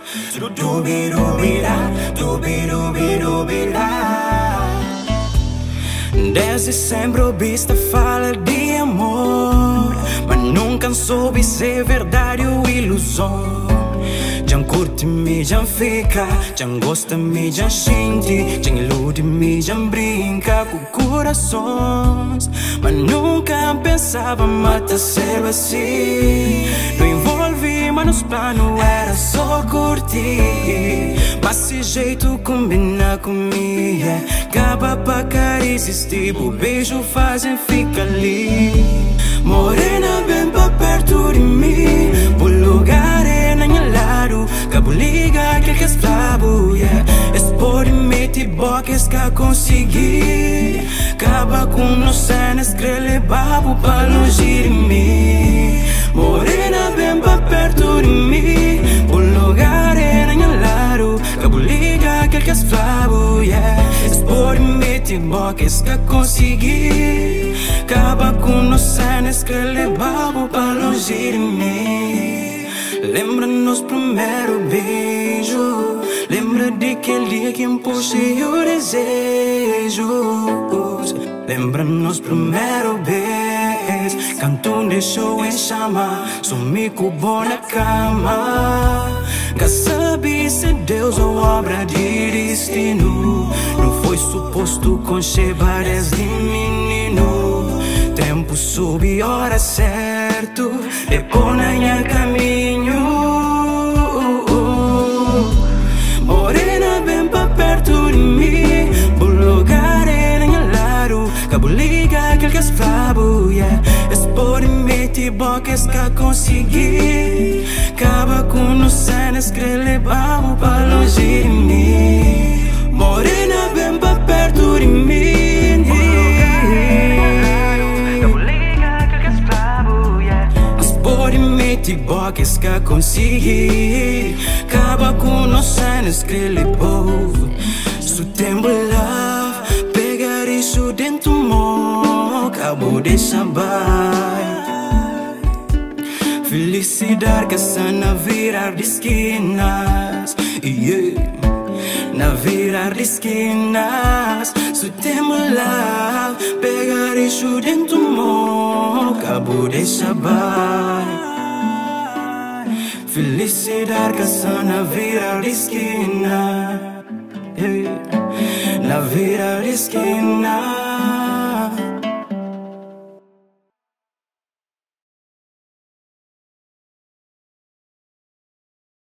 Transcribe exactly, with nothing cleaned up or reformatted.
Dubirubirá, dubirubirubirá. Desde sempre ouviste falar de amor, mas nunca soube se é verdade ou ilusão. Já curte-me, já fica, já gosta-me, já sente, já ilude-me, já brinca com corações. Mas nunca pensava matar ser assim. Não envolvi, mas nos planos era só curtir. Mas esse jeito combina comigo, acaba pra carícias, tipo beijo fazem fica ali. Morena bem pra perto de mim, por lugar é na minha lado. Cabo liga que que escravo, yeah. Expor me te boques que consegui. Acaba com nos cenas, crele babo pra longe de mim. Morena bem pra perto de mim, por lugar é na minha lado. Cabo liga que que escravo, yeah. Expor me te boques que consegui. Acaba com nos cenas, crele babo pra longe de mim. Lembra-nos primeiro beijo, lembra de aquele dia que impulsei o desejo. Lembra-nos primeiro beijo, canto deixou em chama, sumi com na cama. Quer saber se Deus ou obra de destino, não foi suposto conchebar desde menino. Tempo soube hora certo, depois na minha caminho. Morena bem pra perto de mim, por lugar é na minha lado. Cabo liga aquele que é escravo, yeah. Expor me te boques que consegui. Acaba com nos cenas que levamos pra longe de mim. Morena bem pra perto de mim. Te boques que consegui. Acaba com nos cenas que levou. Se tempo lá pegar isso dentro mo, acabou de saber. Felicidade que sana virar de esquinas, yeah. Na virar de esquinas. Se tempo lá pegar isso dentro mo, acabou de saber. Felicidade que sana virar de esquina, yeah. Na virar de esquina.